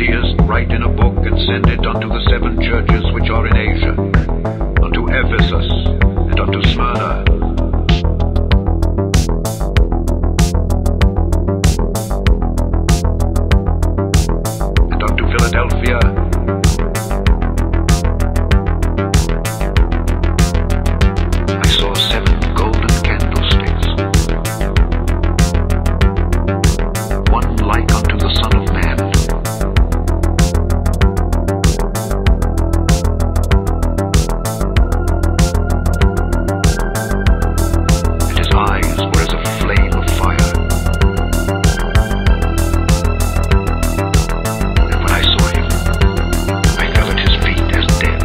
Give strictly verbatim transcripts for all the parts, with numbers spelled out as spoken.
seest, write in a book, and send it unto the seven churches which are in Asia, unto Ephesus, and unto Smyrna, and unto Philadelphia, I saw seven golden candlesticks, one like unto the Son of Man. And his eyes were as a flame of fire. And when I saw him, I fell at his feet as dead.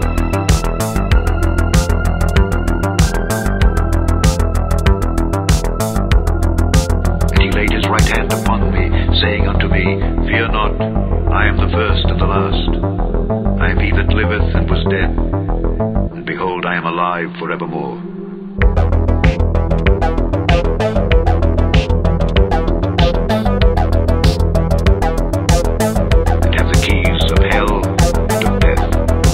And he laid his right hand upon me, saying unto me, Fear not, I am the first and the last. I am he that liveth and was dead, and behold, I am alive forevermore. And have the keys of hell and of death.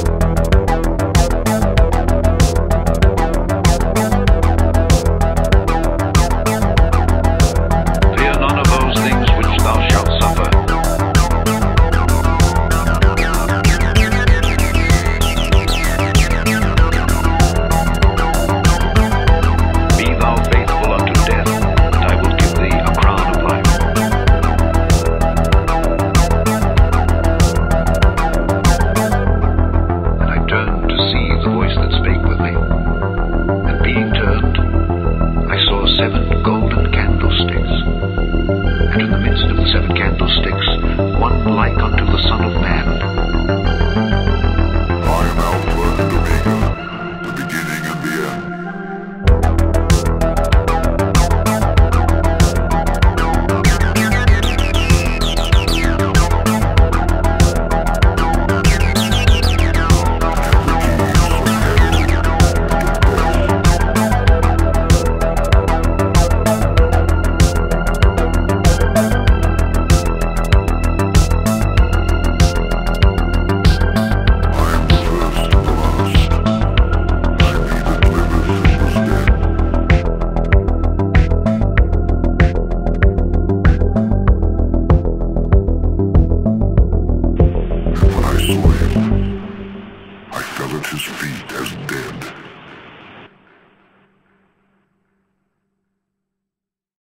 Fear none of those things which thou shalt suffer. Be thou faithful unto death, and I will give thee a crown of life. And I turned to see the voice that spake with me. And being turned, I saw seven golden candlesticks. And in the midst of the seven candlesticks, one like unto the Son of Man. I am Alpha and Omega, the beginning and the end. I saw him. I fell at his feet as dead.